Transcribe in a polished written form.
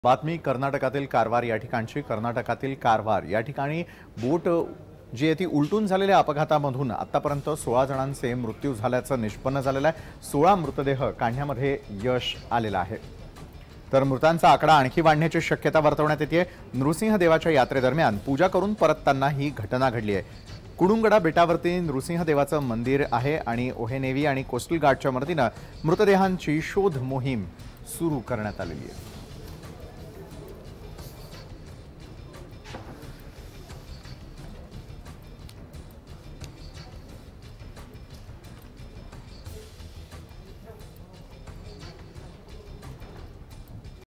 बातमी कर्नाटकातील कारवार या ठिकाणची। कर्नाटकातील कारवार या ठिकाणी बोट जी आहे ती उलटून झालेल्या अपघातामधून आतापर्यंत 16 जणांचे मृत्यू झाल्याचं निष्पन्न झालेलं आहे। 16 मृतदेह काढण्यामध्ये यश आलेलं आहे। तर मृतांचा आकडा आणखी वाढण्याची शक्यता वर्तवण्यात येते। नृसिंह देवाच्या यात्रेदरम्यान पूजा करून परतताना ही घटना घडली आहे। कुडुंगडा बेटावरती नृसिंह देवाचं मंदिर आहे आणि ओहेनेवी आणि कोस्टल गार्डच्या मदतीने मृतदेहांची शोध मोहीम सुरू करण्यात आलेली आहे।